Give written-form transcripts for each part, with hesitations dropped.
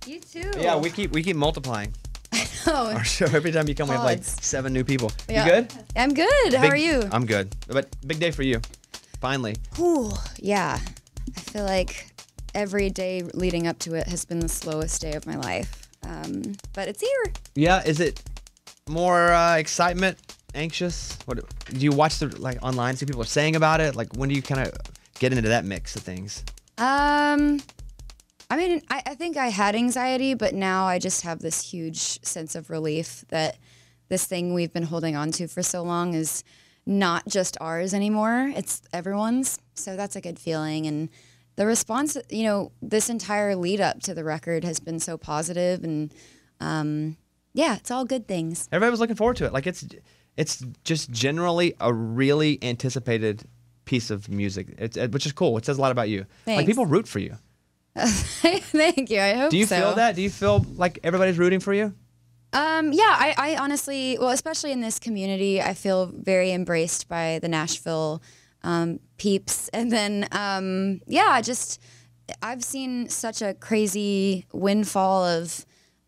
You too. Yeah, we keep multiplying. Oh, Our show, every time you come, we have like 7 new people. Yeah. You good? I'm good. How are you? I'm good. But big day for you. Finally. Ooh, yeah. I feel like every day leading up to it has been the slowest day of my life. But it's here. Yeah, is it more excitement, anxious? What do you watch the online, see people are saying about it? Like, when do you kind of get into that mix of things? I mean, I think I had anxiety, but now I just have this huge sense of relief that this thing we've been holding on to for so long is not just ours anymore. It's everyone's. So that's a good feeling. And the response, this entire lead up to the record has been so positive, and yeah, it's all good things. Everybody was looking forward to it. Like, it's just generally a really anticipated piece of music, which is cool. It says a lot about you. Thanks. Like, people root for you. Thank you. I hope so. Do you feel that? Do you feel like everybody's rooting for you? Yeah, I honestly, well, especially in this community, I feel very embraced by the Nashville peeps. And then, I've seen such a crazy windfall of,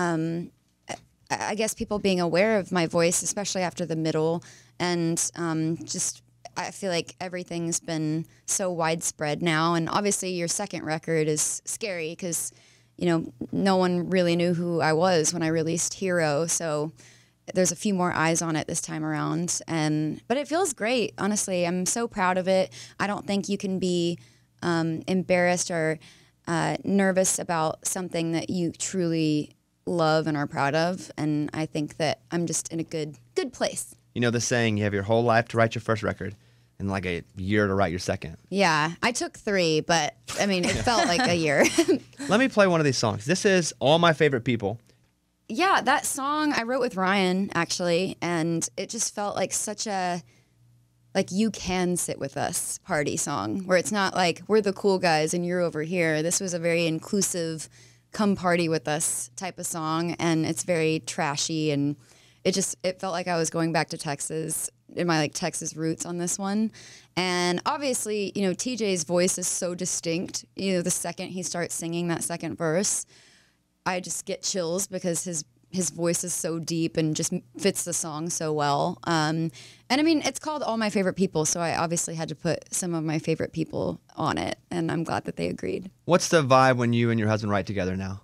I guess, people being aware of my voice, especially after the middle. And I feel like everything's been so widespread now. And obviously your second record is scary because, no one really knew who I was when I released Hero. So there's a few more eyes on it this time around. But it feels great, honestly. I'm so proud of it. I don't think you can be embarrassed or nervous about something that you truly love and are proud of. And I think that I'm just in a good place. You know the saying, you have your whole life to write your first record and like a year to write your second. Yeah, I took 3, but I mean, it felt like a year. Let me play one of these songs. This is All My Favorite People. Yeah, that song I wrote with Ryan, actually, and it just felt like such a, you can sit with us party song, where it's not like we're the cool guys and you're over here. This was a very inclusive, come party with us type of song, and it's very trashy, and it felt like I was going back to Texas, in my Texas roots on this one. And obviously, TJ's voice is so distinct. The second he starts singing that second verse, I just get chills because his voice is so deep and just fits the song so well. And I mean, it's called All My Favorite People, so I obviously had to put some of my favorite people on it, and I'm glad that they agreed. What's the vibe when you and your husband write together now?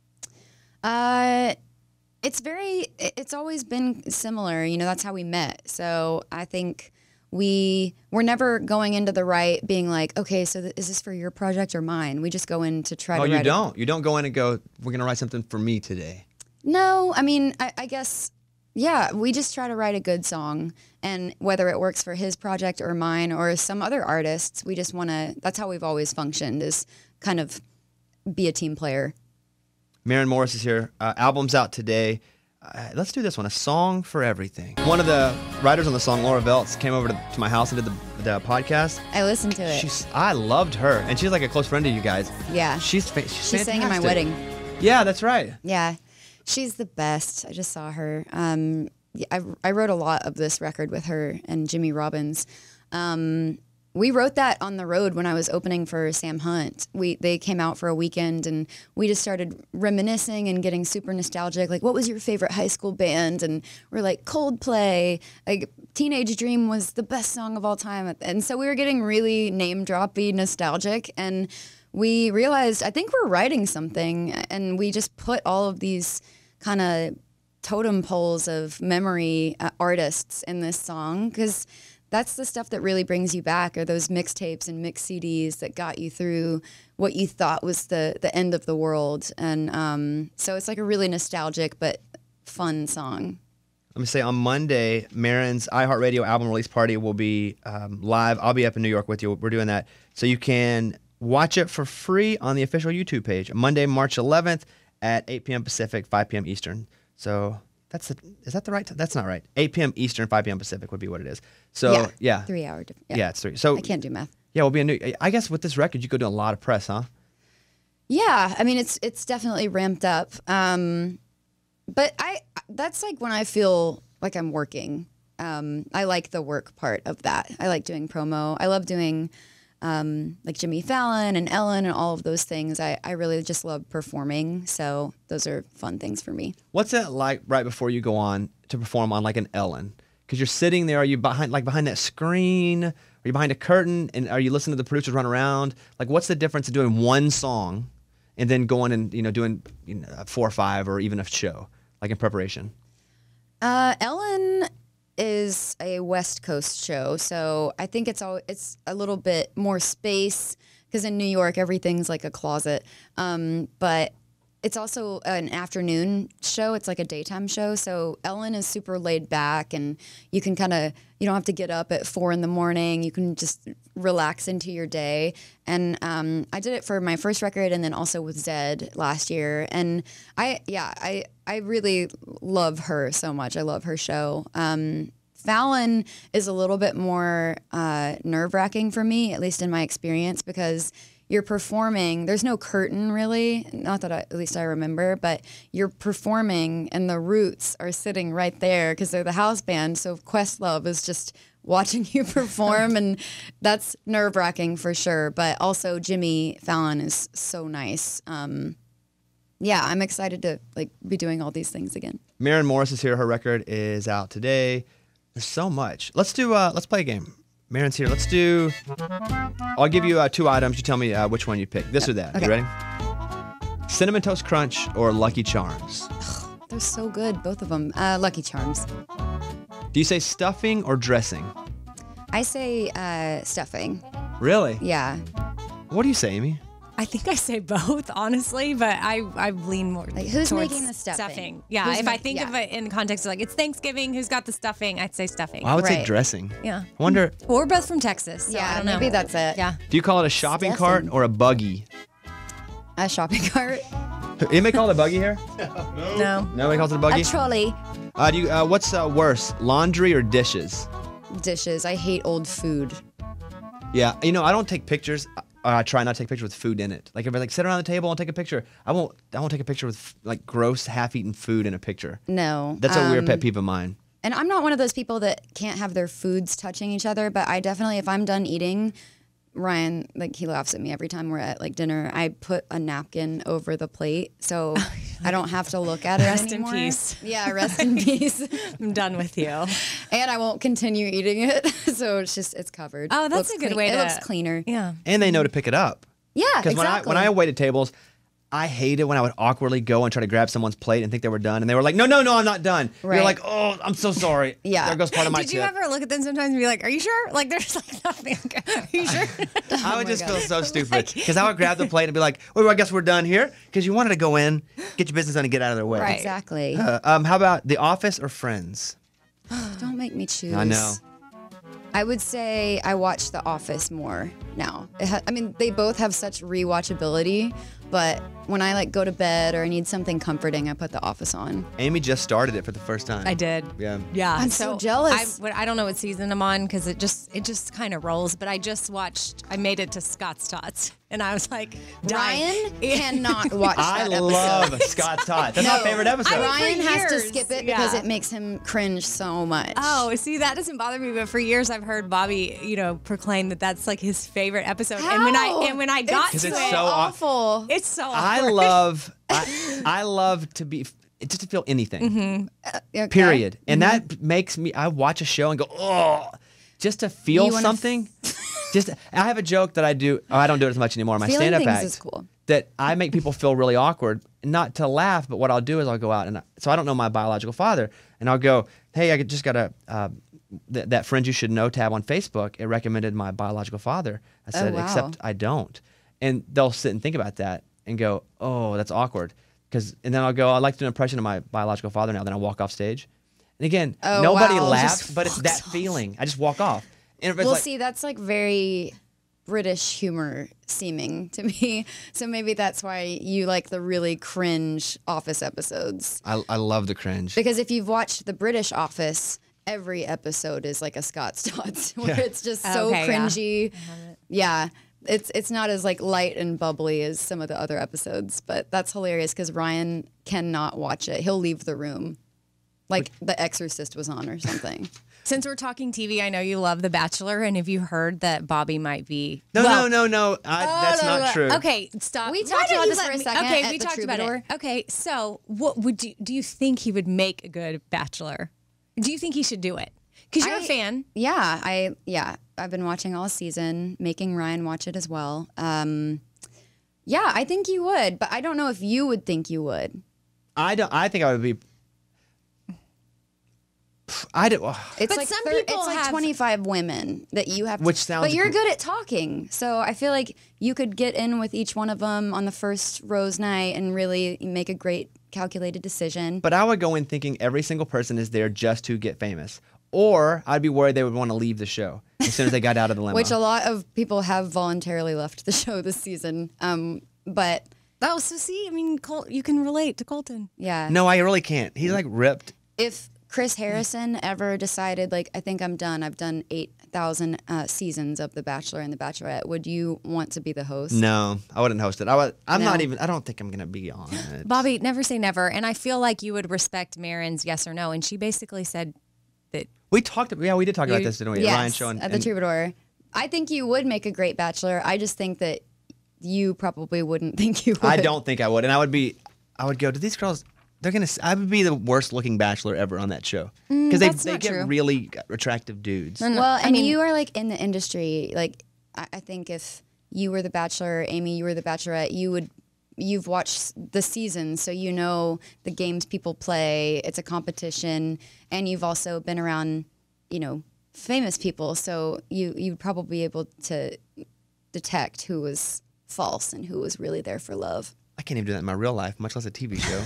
It's always been similar. That's how we met. So I think we're never going into the write being like, okay, so is this for your project or mine? We just go in to try to write. Oh, you don't? You don't go in and go, we're going to write something for me today. No, I mean, I guess, yeah, we just try to write a good song. And whether it works for his project or mine or some other artists, we just want to, that's how we've always functioned, is kind of be a team player. Maren Morris is here. Album's out today. Let's do this one, A Song for Everything. One of the writers on the song, Laura Veltz, came over to my house and did the podcast. I listened to it. I loved her, and she's like a close friend of you guys. Yeah. She sang at my wedding. Yeah, that's right. Yeah. She's the best. I just saw her. I wrote a lot of this record with her and Jimmy Robbins. We wrote that on the road when I was opening for Sam Hunt. They came out for a weekend, and we just started reminiscing and getting super nostalgic. Like, what was your favorite high school band? And we're like, Coldplay. Like, Teenage Dream was the best song of all time. And so we were getting really name-droppy, nostalgic. And we realized, I think we're writing something. And we just put all of these kind of totem poles of memory artists in this song, because that's the stuff that really brings you back, are those mixtapes and mix CDs that got you through what you thought was the end of the world. And so it's like a really nostalgic but fun song. Let me say, on Monday, Maren's iHeartRadio album release party will be live. I'll be up in New York with you. We're doing that. So you can watch it for free on the official YouTube page, Monday, March 11th at 8 p.m. Pacific, 5 p.m. Eastern. So is that the right time? That's not right. 8 p.m. Eastern, 5 p.m. Pacific would be what it is. So, yeah. 3 hour difference. Yeah, it's 3. So I can't do math. Yeah, we'll be in I guess with this record, you go do a lot of press, huh? Yeah, I mean, it's definitely ramped up. But that's like when I feel like I'm working. I like the work part of that. I like doing promo. I love doing like Jimmy Fallon and Ellen and all of those things. I really just love performing. So those are fun things for me. What's it like right before you go on to perform on like an Ellen? Because you're sitting there, are you behind that screen? Are you behind a curtain? And are you listening to the producers run around? Like, what's the difference of doing one song and then going and doing 4 or 5 or even a show like in preparation? Ellen is a West Coast show, so I think it's a little bit more space because in New York everything's like a closet. But it's also an afternoon show. It's like a daytime show. So Ellen is super laid back, and you can you don't have to get up at 4 a.m. You can just relax into your day. And I did it for my first record, and then also with Zed last year. And I really love her so much. I love her show. Fallon is a little bit more nerve-wracking for me, at least in my experience, because you're performing. There's no curtain really, not that at least I remember, but you're performing and the Roots are sitting right there because they're the house band. So Questlove is just watching you perform, and that's nerve-wracking for sure. But also Jimmy Fallon is so nice. Yeah, I'm excited to be doing all these things again. Maren Morris is here. Her record is out today. There's so much. Let's play a game. Maren's here. I'll give you 2 items. You tell me which one you pick. This or that. Okay. You ready? Cinnamon Toast Crunch or Lucky Charms? They're so good, both of them. Lucky Charms. Do you say stuffing or dressing? I say stuffing. Really? Yeah. What do you say, Amy? I think I say both, honestly, but I lean more who's towards making the stuffing? Yeah, Who's if I think of it in the context of it's Thanksgiving, who's got the stuffing, I'd say stuffing. Well, I would say Right. dressing. Yeah. I wonder, Well, we're both from Texas, so Yeah, I don't know. maybe that's it. Yeah. do you call it a shopping cart Stuffing. or a buggy? A shopping cart. Anybody call it a buggy here? No. Nobody calls it a buggy? A trolley. What's worse, laundry or dishes? Dishes. I hate old food. Yeah, I don't take pictures. I try not to take pictures with food in it. Like if I sit around the table and take a picture, I won't take a picture with gross half-eaten food in a picture. No. That's a weird pet peeve of mine. And I'm not one of those people that can't have their foods touching each other, but I definitely, if I'm done eating, Ryan, he laughs at me every time we're at dinner. I put a napkin over the plate so I don't have to look at it Rest anymore. in peace. Yeah, rest in peace. I'm done with you. And I won't continue eating it, so it's covered. Oh, that's Looks a good clean. way It to... looks cleaner. Yeah. And they know to pick it up. Yeah, Because exactly. when I wait at tables, I hate it when I would awkwardly go and try to grab someone's plate and think they were done, and they were like, no, I'm not done. Right. You're like, oh, I'm so sorry. Yeah. There goes part of my Did you tip. ever look at them sometimes and be like, are you sure? There's nothing. Are you sure? I would just God. feel so stupid because I would grab the plate and be like, well, I guess we're done here because you wanted to go in, get your business done, and get out of their way. Right. Exactly. How about The Office or Friends? Don't make me choose. I know. I would say I watch The Office more now. They both have such rewatchability, but when I go to bed or I need something comforting, I put The Office on. Amy just started it for the first time. I did. Yeah. Yeah. I'm so jealous. I don't know what season I'm on because it just kind of rolls. But I made it to Scott's Tots, and I was like, dying. Ryan cannot watch I that episode. love Scott's Tots. That's my No. favorite episode. Ryan has to years, skip it because yeah. it makes him cringe so much. Oh, see, that doesn't bother me. But for years, I've heard Bobby, proclaim that that's his favorite episode. How? And when I got to Because it, it's so awful. it's so I awkward. I love to be just to feel anything. Okay. Period. And that makes me. I watch a show and go, oh, just to feel You wanna something. I have a joke that I do. Oh, I don't do it as much anymore. My Feeling stand-up things act is cool. that I make people feel really awkward, not to laugh, but what I'll do is I'll go out so I don't know my biological father, and I'll go, hey, I just got that Friends You Should Know tab on Facebook. It recommended my biological father. I said, wow. except I don't, and they'll sit and think about that and go, oh, that's awkward, and then I'll go, I'd like to do an impression of my biological father now. Then I walk off stage, and again, Oh, nobody wow. laughs, Just but it's that feeling. I just walk off. And it's Well, like, see, that's very British humor seeming to me. So maybe that's why you like the really cringe Office episodes. I love the cringe. Because if you've watched the British Office, every episode is like a Scott's Tots, where it's just so Okay, yeah. cringy. Yeah. It's not as light and bubbly as some of the other episodes, but that's hilarious because Ryan cannot watch it. He'll leave the room. The Exorcist was on or something. Since we're talking TV, I know you love The Bachelor, and have you heard that Bobby might be? No. That's no, not true. Okay, stop. We talked about this for a second. Okay, at we the talked about Troubadour. it. Okay, so what would do you think he would make a good Bachelor? Do you think he should do it? Because you're a fan. Yeah, I've been watching all season, making Ryan watch it as well. Yeah, I think you would, but I don't know if you would think you would. I think I would be. I do. It's But like some people it's like have- 25 women that you have. Which sounds But you're gr- good at talking, so I feel like you could get in with each one of them on the first rose night and really make a great calculated decision. But I would go in thinking every single person is there just to get famous, or I'd be worried they would want to leave the show as soon as they got out of the limo. Which a lot of people have voluntarily left the show this season. But Oh, so see, I mean, you can relate to Colton. yeah, No, I really can't. He's like ripped. if Chris Harrison ever decided, like, I think I'm done. I've done 8,000 seasons of The Bachelor and The Bachelorette. Would you want to be the host? No, I wouldn't host it. I'm not No. even. I don't think I'm gonna be on it. Bobby, never say never. And I feel like you would respect Maren's yes or no. And she basically said that. We talked. Yeah, we did talk about You- this, didn't we? Yes, Ryan Show and, at the Troubadour. I think you would make a great Bachelor. I just think that you probably wouldn't think you would. I don't think I would, and I would go to these girls. They're gonna. I would be the worst looking Bachelor ever on that show because that's they not get true. really attractive dudes. No, Well, I and mean- you are like in the industry. Like, I think if you were the Bachelor, Amy, you were the Bachelorette, you've watched the seasons, so you know the games people play. It's a competition, and you've also been around, famous people, so you'd probably be able to detect who was false and who was really there for love. I can't even do that in my real life, much less a TV show.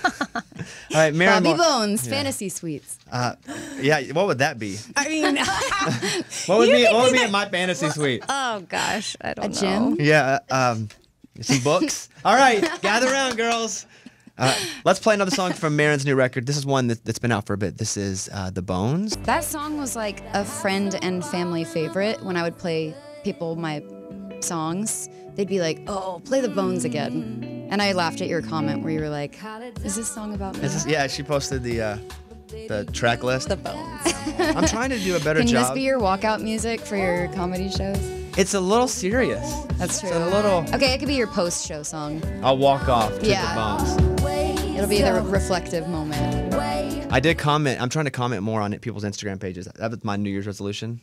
All right, Maren Bobby Morris. Bones, Fantasy Suites. Yeah, what would that be? I mean, What would be in my fantasy suite? oh gosh, I don't A know. gym? Yeah, some books. All right, gather around, girls. Let's play another song from Maren's new record. This is one that's been out for a bit. This is The Bones. That song was like a friend and family favorite. When I would play people my songs, they'd be like, "Oh, play The Bones again." And I laughed at your comment where you were like, "Is this song about me?" Yeah, she posted the track list. The Bones. I'm trying to do a better Can this job. be your walkout music for your comedy shows? It's a little serious. That's true. It's a little. Okay, it could be your post-show song. I'll walk off to Yeah. The Bones. It'll be the reflective moment. I did comment. I'm trying to comment more on people's Instagram pages. That was my New Year's resolution,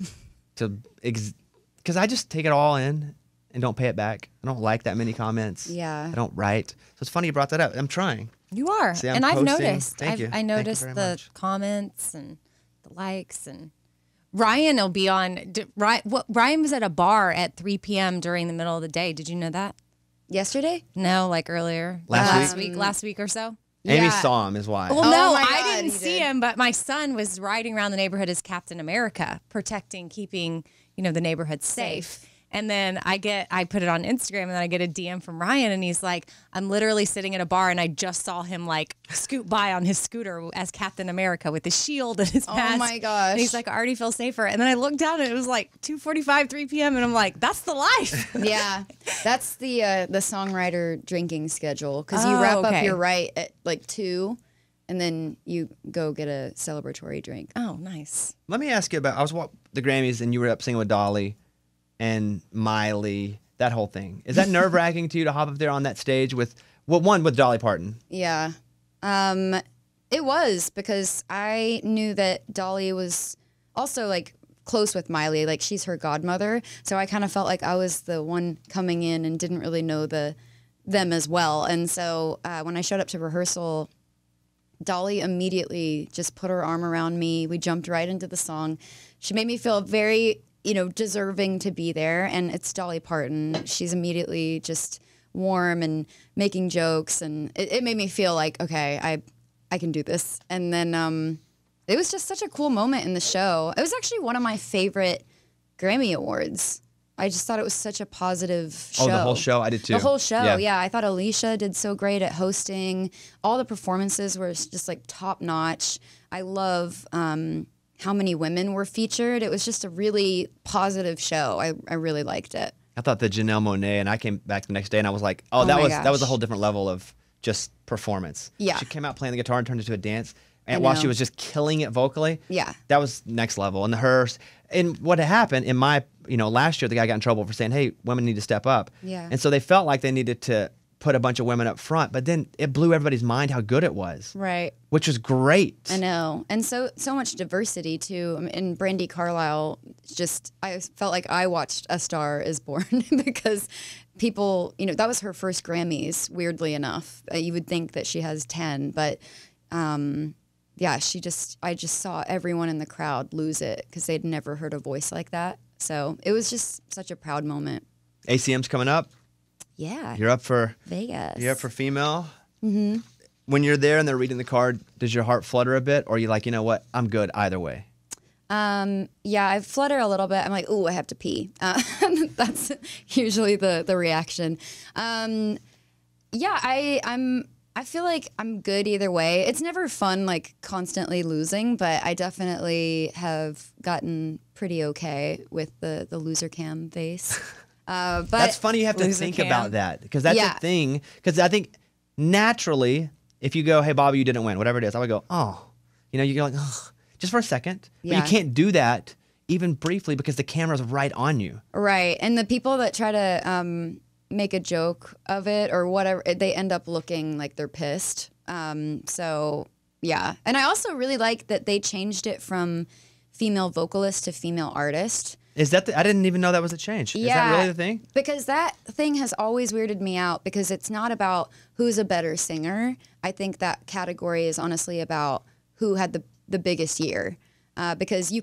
because I just take it all in and don't pay it back. I don't like that many comments. Yeah. I don't write. So it's funny you brought that up. I'm trying. You are, See, I'm and I've posting. noticed. Thank you. I Thank you noticed very the much. comments and the likes, and Ryan will be on. Ryan was at a bar at 3 p.m. during the middle of the day. Did you know that? Yesterday? No, like earlier Last last week or so. Amy Yeah. saw him is why. Well, Oh no, my I God, didn't he see did. him, but my son was riding around the neighborhood as Captain America, keeping, the neighborhood safe. And then I put it on Instagram, and then I get a DM from Ryan, and he's like, "I'm literally sitting at a bar, and I just saw him like scoot by on his scooter as Captain America with his shield and his mask." my gosh. And he's like, "I already feel safer." And then I looked down, and it was like 2:45, 3 p.m., and I'm like, "That's the life." Yeah, that's the songwriter drinking schedule, because you Oh, wrap okay. up your write at like 2, and then you go get a celebratory drink. Oh, nice. Let me ask you about. I was at the Grammys and you were up singing with Dolly and Miley. That whole thing. Is that nerve wracking to you to hop up there on that stage with with Dolly Parton? Yeah. It was, because I knew that Dolly was also like close with Miley, like she's her godmother. So I kind of felt like I was the one coming in and didn't really know them as well. And so when I showed up to rehearsal, Dolly immediately just put her arm around me. We jumped right into the song. She made me feel very, deserving to be there. And it's Dolly Parton. She's immediately just warm and making jokes. And it made me feel like, okay, I can do this. And then it was just such a cool moment in the show. It was actually one of my favorite Grammy Awards. I just thought it was such a positive show. Oh, the whole show? I did too. The whole show, Yeah. yeah. I thought Alicia did so great at hosting. All the performances were just like top notch. I love how many women were featured. It was just a really positive show. I really liked it. I thought the Janelle Monáe, and I came back the next day and I was like, oh, Oh that my was a gosh. whole different level of just performance. Yeah. She came out playing the guitar and turned it into a dance. and while she know. was just killing it vocally. Yeah. That was next level. And what had happened in my, last year, the guy got in trouble for saying, hey, women need to step up. Yeah. And so they felt like they needed to put a bunch of women up front, but then it blew everybody's mind how good it was. Right. Which was great. I know. And so much diversity too. I mean, and Brandi Carlile, I felt like I watched A Star Is Born because people, that was her first Grammys, weirdly enough. You would think that she has 10, but yeah, I just saw everyone in the crowd lose it because they'd never heard a voice like that. So it was just such a proud moment. ACM's coming up. Yeah. You're up for Vegas. You're up for female. Mm-hmm. When you're there and they're reading the card, does your heart flutter a bit, or are you like, you know what, I'm good either way? Yeah, I flutter a little bit. I'm like, ooh, I have to pee. That's usually the reaction. Yeah, I feel like I'm good either way. It's never fun, like constantly losing, but I definitely have gotten pretty okay with the loser cam face. But that's funny. You have to think about that because that's a thing. Because I think naturally, if you go, hey, Bobby, you didn't win, whatever it is, I would go, oh, you go like, oh, just for a second. But you can't do that even briefly because the camera's right on you. Right. And the people that try to make a joke of it or whatever, they end up looking like they're pissed. So, yeah. And I also really like that they changed it from female vocalist to female artist. Is that I didn't even know that was a change. Is that really the thing? Because that thing has always weirded me out because it's not about who's a better singer. I think that category is honestly about who had the biggest year. Because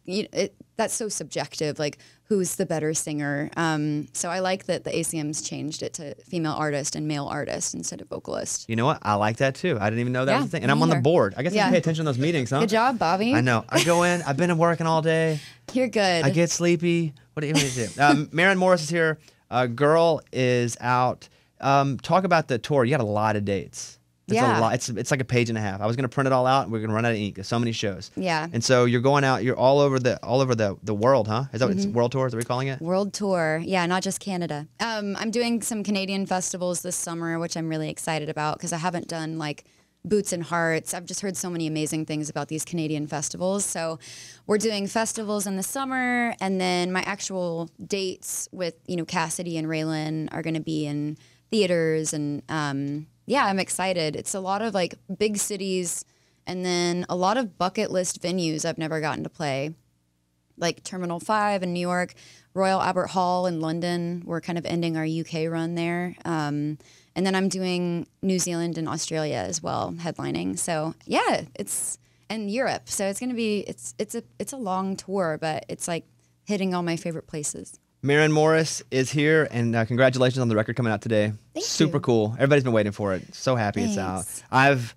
that's so subjective, like who's the better singer. So I like that the ACMs changed it to female artist and male artist instead of vocalist. You know what? I like that too. I didn't even know that was a thing. And me I'm on the either. board. I guess I can pay attention to those meetings, huh? Good job, Bobby. I know. I go in. I've been working all day. You're good. I get sleepy. What do you do? Maren Morris is here. Girl is out. Talk about the tour. You got a lot of dates. It's a lot. It's like a page and a half. I was gonna print it all out, and we're gonna run out of ink. There's so many shows. Yeah. And so you're going out. You're all over the world, huh? Is that what it's world tour? Is that what we're calling it? World tour. Yeah, not just Canada. I'm doing some Canadian festivals this summer, which I'm really excited about because I haven't done like Boots and Hearts. I've just heard so many amazing things about these Canadian festivals. So we're doing festivals in the summer, and then my actual dates with Cassidy and Raylan are gonna be in theaters and. Yeah, I'm excited. It's a lot of like big cities and then a lot of bucket list venues I've never gotten to play. Like Terminal 5 in New York, Royal Albert Hall in London. We're kind of ending our UK run there. And then I'm doing New Zealand and Australia as well, headlining. So yeah, and Europe. So it's gonna be it's a long tour, but it's like hitting all my favorite places. Maren Morris is here, and congratulations on the record coming out today. Super cool. Everybody's been waiting for it. So happy it's out. I've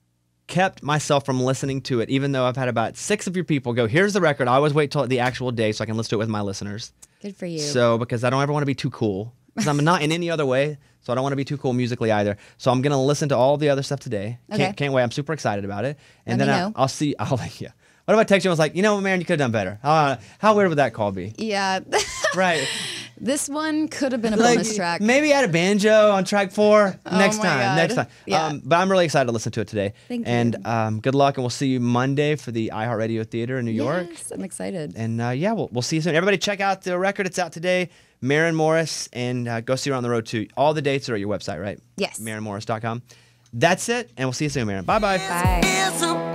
kept myself from listening to it, even though I've had about 6 of your people go, here's the record. I always wait till the actual day so I can listen to it with my listeners. Good for you. So, because I don't ever want to be too cool. Because I'm not in any other way, so I don't want to be too cool musically either. So I'm going to listen to all the other stuff today. Okay. Can't wait. I'm super excited about it. And Let then me know. I'll see. Yeah. What if I text you and was like, Maren, you could have done better? How weird would that call be? Yeah. Right. This one could have been a bonus track. Maybe add a banjo on track 4 next time. Next time. Yeah. But I'm really excited to listen to it today. Thank you. And good luck, and we'll see you Monday for the iHeartRadio Theater in New York. Yes, I'm excited. And we'll see you soon. Everybody check out the record. It's out today. Maren Morris, and go see her on the road too. All the dates are at your website, right? Yes. MarenMorris.com. That's it, and we'll see you soon, Maren. Bye-bye. Bye.